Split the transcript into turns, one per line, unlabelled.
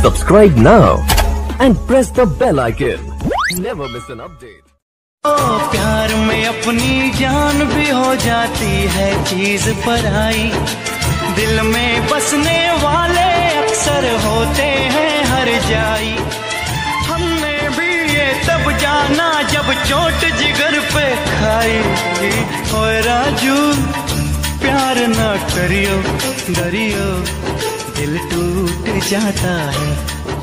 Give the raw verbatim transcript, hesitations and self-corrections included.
Subscribe now and press the bell icon. Never miss an update.
ओ प्यार में अपनी जान भी हो जाती है चीज पराई, दिल में बसने वाले अक्सर होते हैं हर जाई। हमने भी ये तब जाना जब चोट जिगर पे खाई। ओए राजू प्यार ना करियो, डरियो दिल टूट जाता है।